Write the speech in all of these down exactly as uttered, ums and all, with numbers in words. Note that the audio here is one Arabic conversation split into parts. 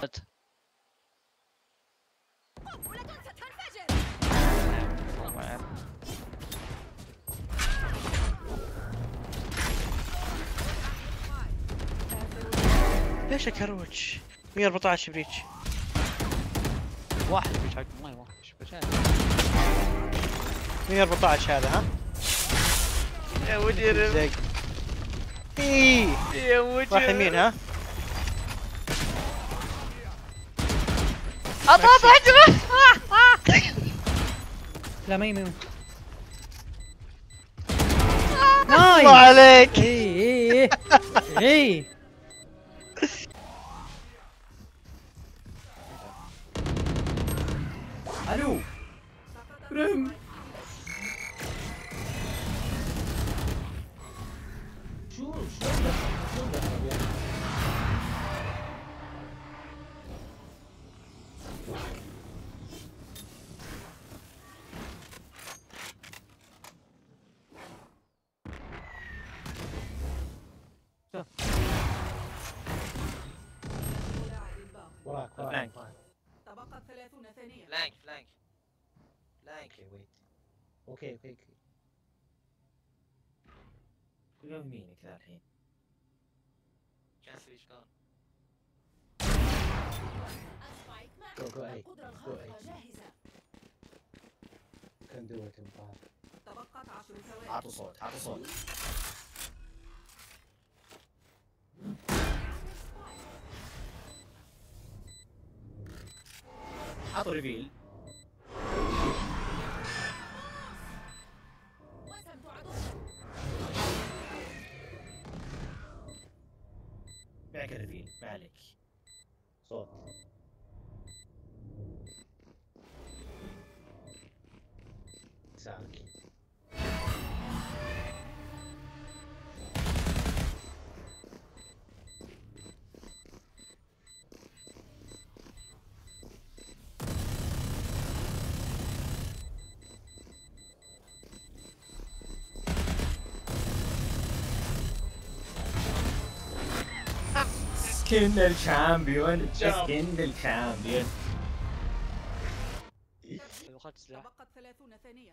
ليش اكروتش؟ مية وأربعة عشر بريتش. واحد بريتش حق ما واحد مية وأربعة عشر هذا ها؟ يا مجرم. ايه يا مجرم. راح يمين ها؟ اطاط احجبه. لا ما يمين. الله عليك. اي اي اي الو رم شو شو وراك وراك. تبقت ثلاثون ثانية. فلانك فلانك فلانك. اوكي اوكي اوكي. شو يمينك ذا الحين؟ جاسر شلون؟ جو جو اي جو اي. كان دو ات تبقت عشر ثواني. عطوا صوت عطوا صوت. عطوا ريفيل. معك الريفيل ما عليك. صوت ساكن. سكين الشامبيون سكين الشامبيون. اخذت سلاح. تبقت ثلاثون ثانية.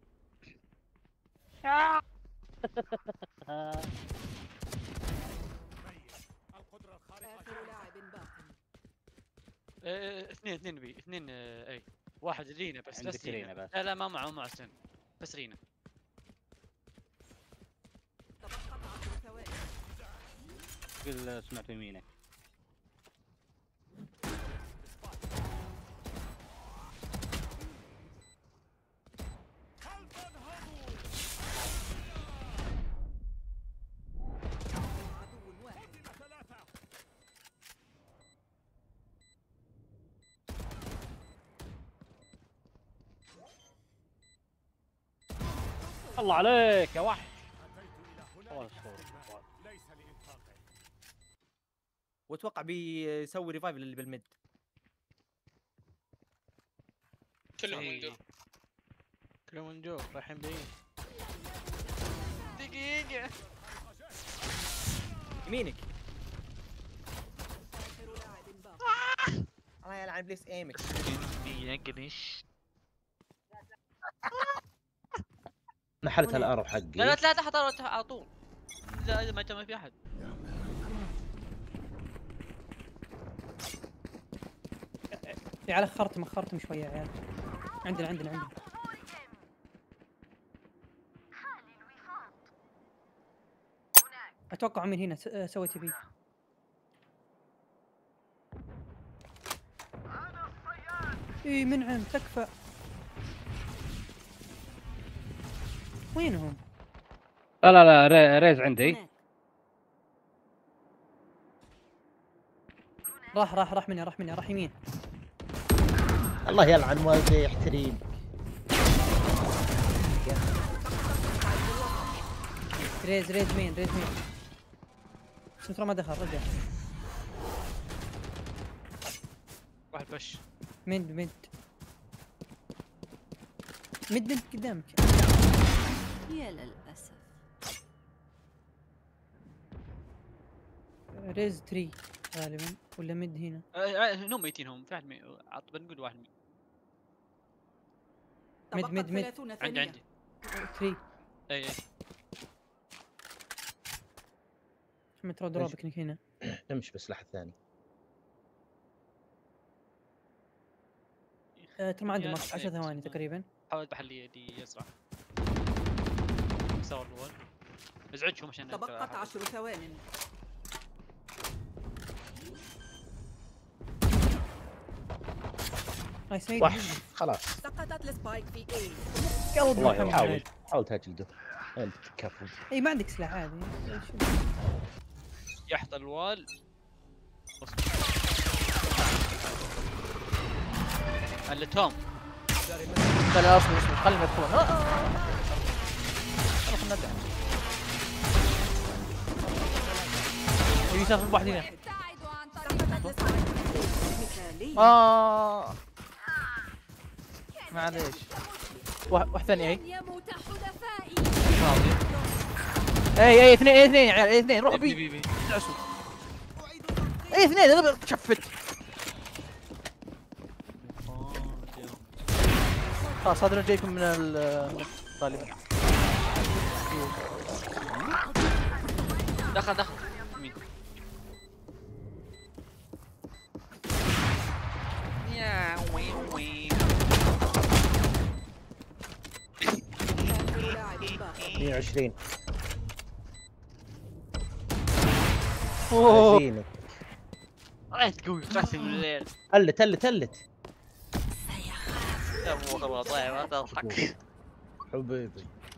آخر لاعب باق. اثنين اثنين بي اثنين اي واحد رينا بس بس رينا بس. لا لا ما معه مع سن بس رينا. تبقت عشر ثواني. قل سمعت يمينك. الله عليك يا وحش. واتوقع بيسوي ريفايف للي بالمد. كلهم من جو كلهم من جو رايحين بعيد. دقيقة يمينك. آخر لاعب باق. الله يلعن بليس ايمك. ينقلش. نحلت الارو حقي. لا لا لا تحت على طول. لا اذا ما ما في احد. يا عيال اخرتم اخرتم شويه يا عيال. عندنا عندنا عندنا. اتوقع من هنا سويت بي. اي منعم تكفى. وينهم؟ لا لا لا ري... ريز عندي. راح راح راح مني راح مني راح يمين. الله يلعن والدي يحتريم. ريز ريز مين ريز مين. سنترا ما دخل رجع. واحد بش. مد مد مد مد قدامك. يا للأسف. ريز ثري. غالبا ولا مد هنا. آه، آه، هم ميتين هم في واحد مي... عط بنقول واحد مي... مد- مد- مد. ثلاثون عندي ثانية. عندي ثري. اي اي محمد ترى دروبك إنك هنا. نمشي بالسلاح الثاني. آه، ترى ما عندي يا ماكس عشر ليت. ثواني تقريبا. حاول بحلي دي اسرع. صور الاول ازعجهم عشان تبقت عشر ثوان. نايس ميد. وحش خلاص. سقطت السبايك في اي. قلب والله محمد. حاول حاول تجلده. انت كفو. اي ما عندك سلاح عادي. يحت الوال. اللي توم لا لا اصبر اصبر خلينا يدخلون. آه، آه، آه. خلنا نرجع. يوسف واحد هنا. ابتعدوا عن طريق السبايك. مثالي. اه معليش. واحد واحد ثاني اي. لن يموت حلفائي. اي اي اثنين اي اثنين يا عيال اي اثنين روح بي بي. بي بي تعسوا. اي اثنين انا شفت. خلاص هذا اللي جايكم من ال غالبا. دخل دخل مين يا وين وين آخر لاعب باق. مية وعشرين. اوه زينك. رأيت قوي قسم الليل تلت تلت تلت. يا ابو والله ما تضحك حبيبي.